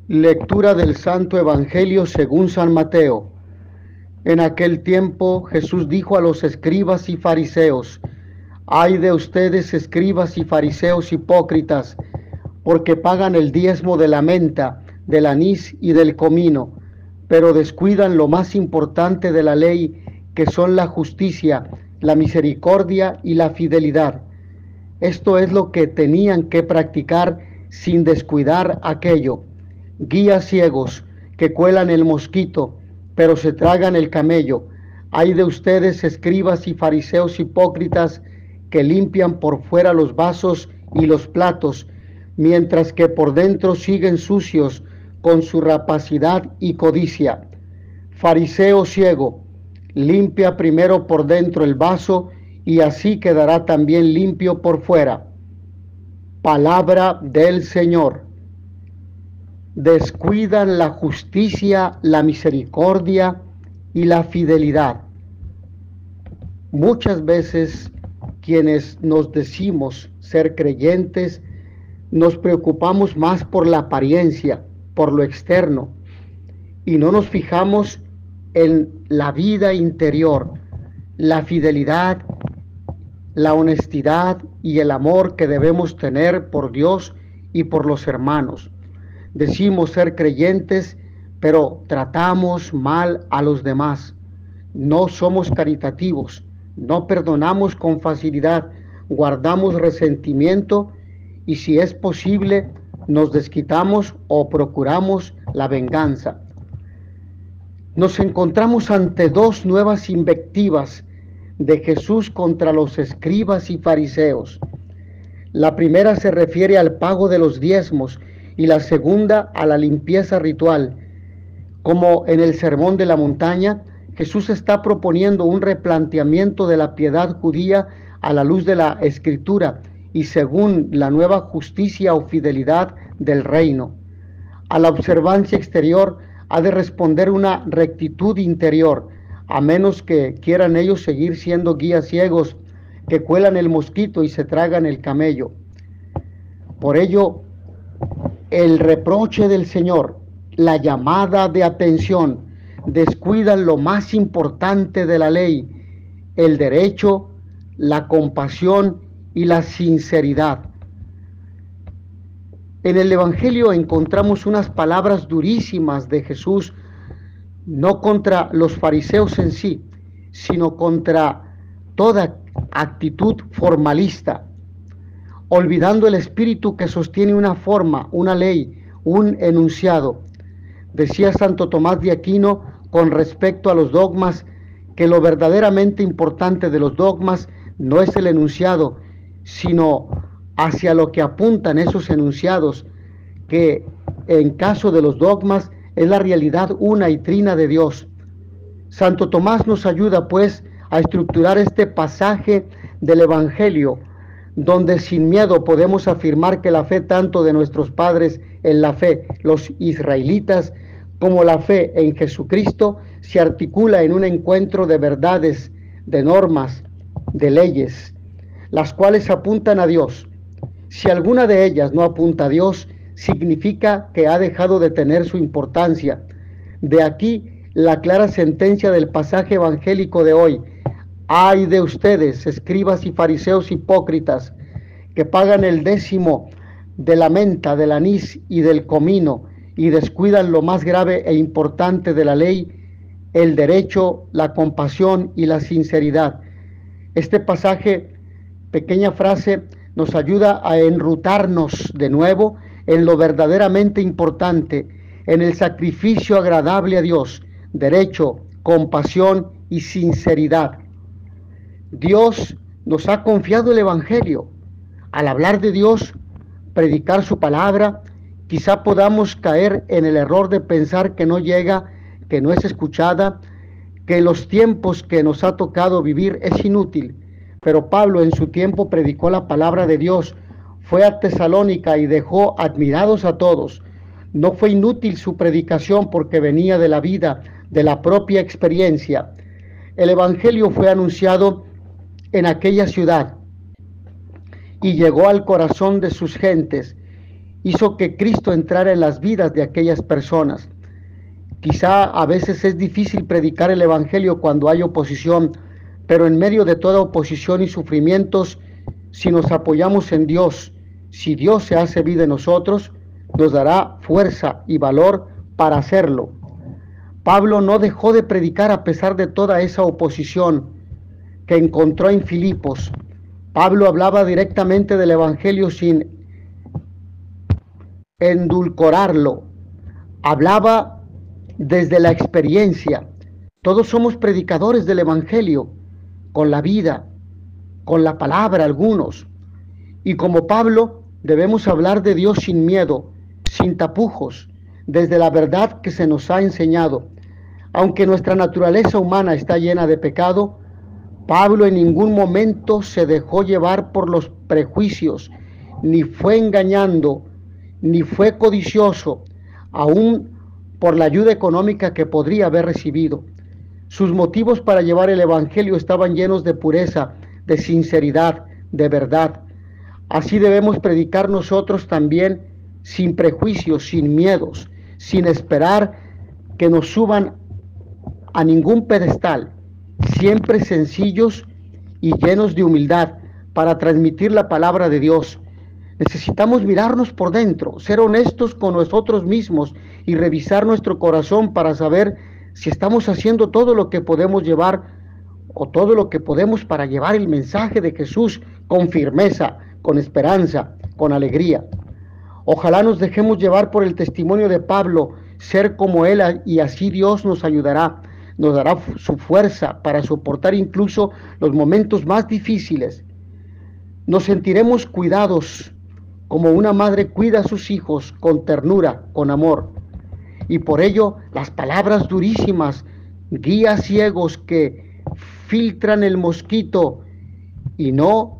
Lectura del Santo Evangelio según San Mateo. En aquel tiempo Jesús dijo a los escribas y fariseos: Ay de ustedes, escribas y fariseos hipócritas, porque pagan el diezmo de la menta, del anís y del comino, pero descuidan lo más importante de la ley, que son la justicia, la misericordia y la fidelidad. Esto es lo que tenían que practicar sin descuidar aquello. Guías ciegos que cuelan el mosquito, pero se tragan el camello. Ay de ustedes, escribas y fariseos hipócritas, que limpian por fuera los vasos y los platos, mientras que por dentro siguen sucios con su rapacidad y codicia. Fariseo ciego, limpia primero por dentro el vaso, y así quedará también limpio por fuera. Palabra del Señor. Descuidan la justicia, la misericordia y la fidelidad. Muchas veces quienes nos decimos ser creyentes nos preocupamos más por la apariencia, por lo externo, y no nos fijamos en la vida interior, la fidelidad, la honestidad y el amor que debemos tener por Dios y por los hermanos. Decimos ser creyentes, pero tratamos mal a los demás. No somos caritativos, no perdonamos con facilidad, guardamos resentimiento y, si es posible, nos desquitamos o procuramos la venganza. Nos encontramos ante dos nuevas invectivas de Jesús contra los escribas y fariseos. La primera se refiere al pago de los diezmos y la segunda a la limpieza ritual. Como en el Sermón de la Montaña, Jesús está proponiendo un replanteamiento de la piedad judía a la luz de la Escritura y según la nueva justicia o fidelidad del reino. A la observancia exterior ha de responder una rectitud interior, a menos que quieran ellos seguir siendo guías ciegos que cuelan el mosquito y se tragan el camello. Por ello, el reproche del Señor, la llamada de atención, descuidan lo más importante de la ley: el derecho, la compasión y la sinceridad. En el Evangelio encontramos unas palabras durísimas de Jesús, no contra los fariseos en sí, sino contra toda actitud formalista, olvidando el espíritu que sostiene una forma, una ley, un enunciado. Decía Santo Tomás de Aquino con respecto a los dogmas, que lo verdaderamente importante de los dogmas no es el enunciado, sino hacia lo que apuntan esos enunciados, que en caso de los dogmas es la realidad una y trina de Dios. Santo Tomás nos ayuda, pues, a estructurar este pasaje del Evangelio, donde sin miedo podemos afirmar que la fe tanto de nuestros padres en la fe, los israelitas, como la fe en Jesucristo, se articula en un encuentro de verdades, de normas, de leyes, las cuales apuntan a Dios. Si alguna de ellas no apunta a Dios, significa que ha dejado de tener su importancia. De aquí la clara sentencia del pasaje evangélico de hoy: Ay de ustedes, escribas y fariseos hipócritas, que pagan el décimo de la menta, del anís y del comino, y descuidan lo más grave e importante de la ley: el derecho, la compasión y la sinceridad. Este pasaje, pequeña frase, nos ayuda a enrutarnos de nuevo en lo verdaderamente importante, en el sacrificio agradable a Dios: derecho, compasión y sinceridad. Dios nos ha confiado el Evangelio. Al hablar de Dios, predicar su palabra, quizá podamos caer en el error de pensar que no llega, que no es escuchada, que en los tiempos que nos ha tocado vivir es inútil. Pero Pablo en su tiempo predicó la palabra de Dios, fue a Tesalónica y dejó admirados a todos. No fue inútil su predicación porque venía de la vida, de la propia experiencia. El Evangelio fue anunciado en aquella ciudad y llegó al corazón de sus gentes, hizo que Cristo entrara en las vidas de aquellas personas. Quizá a veces es difícil predicar el Evangelio cuando hay oposición, pero en medio de toda oposición y sufrimientos, si nos apoyamos en Dios, si Dios se hace vida en nosotros, nos dará fuerza y valor para hacerlo. Pablo no dejó de predicar a pesar de toda esa oposición que encontró en Filipos. Pablo hablaba directamente del Evangelio sin endulcorarlo. Hablaba desde la experiencia. Todos somos predicadores del Evangelio, con la vida, con la palabra algunos. Y como Pablo, debemos hablar de Dios sin miedo, sin tapujos, desde la verdad que se nos ha enseñado. Aunque nuestra naturaleza humana está llena de pecado, Pablo en ningún momento se dejó llevar por los prejuicios, ni fue engañando, ni fue codicioso, aún por la ayuda económica que podría haber recibido. Sus motivos para llevar el Evangelio estaban llenos de pureza, de sinceridad, de verdad. Así debemos predicar nosotros también, sin prejuicios, sin miedos, sin esperar que nos suban a ningún pedestal, siempre sencillos y llenos de humildad para transmitir la palabra de Dios. Necesitamos mirarnos por dentro, ser honestos con nosotros mismos y revisar nuestro corazón para saber si estamos haciendo todo lo que podemos llevar o todo lo que podemos para llevar el mensaje de Jesús con firmeza, con esperanza, con alegría. Ojalá nos dejemos llevar por el testimonio de Pablo, ser como él, y así Dios nos ayudará, nos dará su fuerza para soportar incluso los momentos más difíciles. Nos sentiremos cuidados como una madre cuida a sus hijos con ternura, con amor. Y por ello las palabras durísimas, guías ciegos que filtran el mosquito y no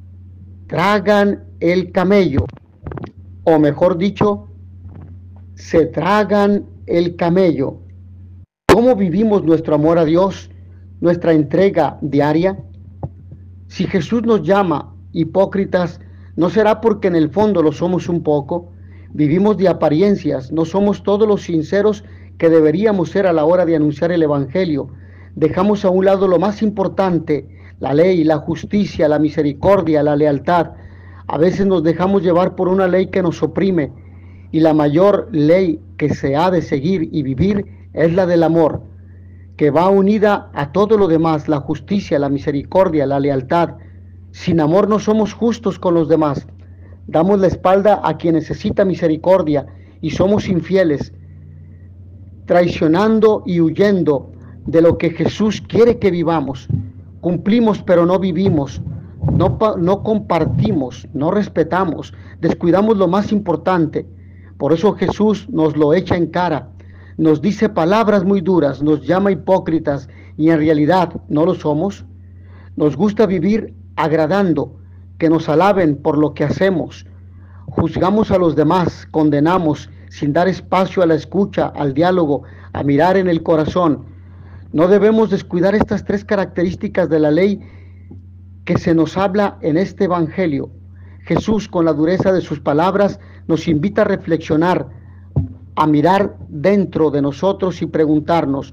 tragan el camello, o mejor dicho, se tragan el camello. ¿Cómo vivimos nuestro amor a Dios, nuestra entrega diaria? Si Jesús nos llama hipócritas, ¿no será porque en el fondo lo somos un poco? Vivimos de apariencias, no somos todos los sinceros que deberíamos ser a la hora de anunciar el Evangelio. Dejamos a un lado lo más importante, la ley, la justicia, la misericordia, la lealtad. A veces nos dejamos llevar por una ley que nos oprime, y la mayor ley que se ha de seguir y vivir es la del amor, que va unida a todo lo demás, la justicia, la misericordia, la lealtad. Sin amor no somos justos con los demás. Damos la espalda a quien necesita misericordia y somos infieles, traicionando y huyendo de lo que Jesús quiere que vivamos. Cumplimos pero no vivimos, no compartimos, no respetamos, descuidamos lo más importante. Por eso Jesús nos lo echa en cara, nos dice palabras muy duras, nos llama hipócritas y en realidad no lo somos. Nos gusta vivir agradando, que nos alaben por lo que hacemos. Juzgamos a los demás, condenamos sin dar espacio a la escucha, al diálogo, a mirar en el corazón. No debemos descuidar estas tres características de la ley que se nos habla en este Evangelio. Jesús, con la dureza de sus palabras, nos invita a reflexionar, a mirar dentro de nosotros y preguntarnos,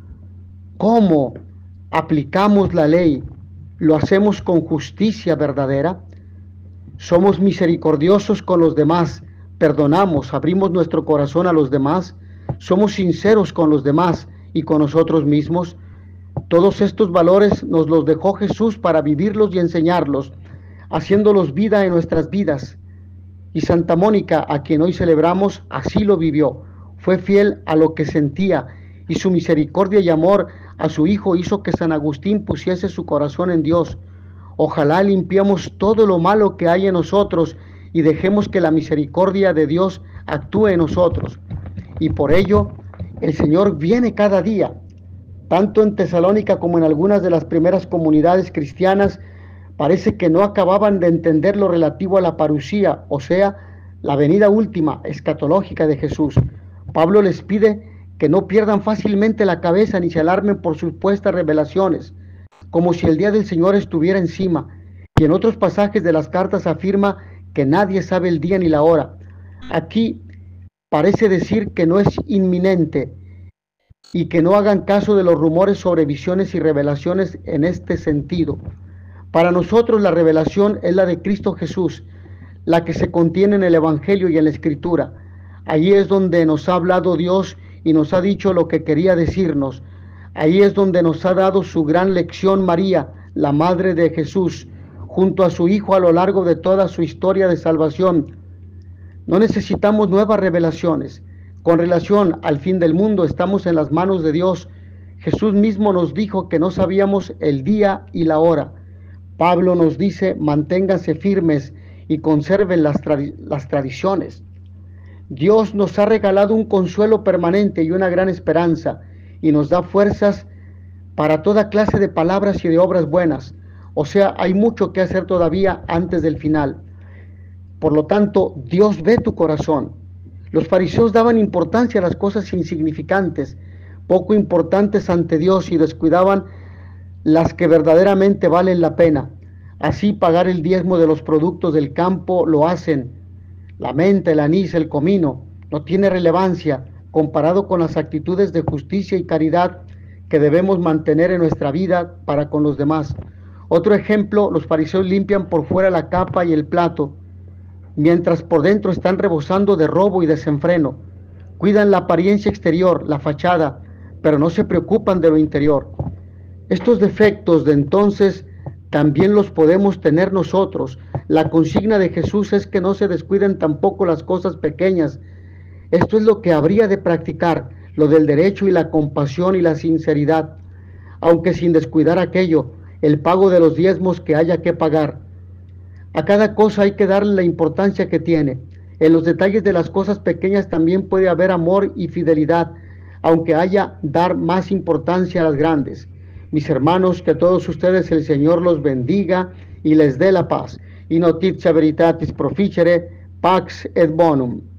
¿cómo aplicamos la ley? ¿Lo hacemos con justicia verdadera? ¿Somos misericordiosos con los demás? ¿Perdonamos? ¿Abrimos nuestro corazón a los demás? ¿Somos sinceros con los demás y con nosotros mismos? Todos estos valores nos los dejó Jesús para vivirlos y enseñarlos, haciéndolos vida en nuestras vidas. Y Santa Mónica, a quien hoy celebramos, así lo vivió. Fue fiel a lo que sentía, y su misericordia y amor a su Hijo hizo que San Agustín pusiese su corazón en Dios. Ojalá limpiemos todo lo malo que hay en nosotros y dejemos que la misericordia de Dios actúe en nosotros. Y por ello, el Señor viene cada día, tanto en Tesalónica como en algunas de las primeras comunidades cristianas. Parece que no acababan de entender lo relativo a la parusía, o sea, la venida última, escatológica de Jesús. Pablo les pide que no pierdan fácilmente la cabeza ni se alarmen por supuestas revelaciones, como si el día del Señor estuviera encima. Y en otros pasajes de las cartas afirma que nadie sabe el día ni la hora. Aquí parece decir que no es inminente y que no hagan caso de los rumores sobre visiones y revelaciones en este sentido. Para nosotros la revelación es la de Cristo Jesús, la que se contiene en el Evangelio y en la Escritura. Ahí es donde nos ha hablado Dios y nos ha dicho lo que quería decirnos. Ahí es donde nos ha dado su gran lección María, la Madre de Jesús, junto a su Hijo a lo largo de toda su historia de salvación. No necesitamos nuevas revelaciones. Con relación al fin del mundo, estamos en las manos de Dios. Jesús mismo nos dijo que no sabíamos el día y la hora. Pablo nos dice, manténganse firmes y conserven las tradiciones. Dios nos ha regalado un consuelo permanente y una gran esperanza, y nos da fuerzas para toda clase de palabras y de obras buenas. O sea, hay mucho que hacer todavía antes del final. Por lo tanto, Dios ve tu corazón. Los fariseos daban importancia a las cosas insignificantes, poco importantes ante Dios, y descuidaban las que verdaderamente valen la pena. Así, pagar el diezmo de los productos del campo lo hacen. La menta, el anís, el comino, no tiene relevancia comparado con las actitudes de justicia y caridad que debemos mantener en nuestra vida para con los demás. Otro ejemplo, los fariseos limpian por fuera la capa y el plato, mientras por dentro están rebosando de robo y desenfreno. Cuidan la apariencia exterior, la fachada, pero no se preocupan de lo interior. Estos defectos de entonces también los podemos tener nosotros. La consigna de Jesús es que no se descuiden tampoco las cosas pequeñas. Esto es lo que habría de practicar, lo del derecho y la compasión y la sinceridad, aunque sin descuidar aquello, el pago de los diezmos que haya que pagar. A cada cosa hay que darle la importancia que tiene. En los detalles de las cosas pequeñas también puede haber amor y fidelidad, aunque haya dar más importancia a las grandes. Mis hermanos, que a todos ustedes el Señor los bendiga y les dé la paz. Y notitia veritatis proficere, pax et bonum.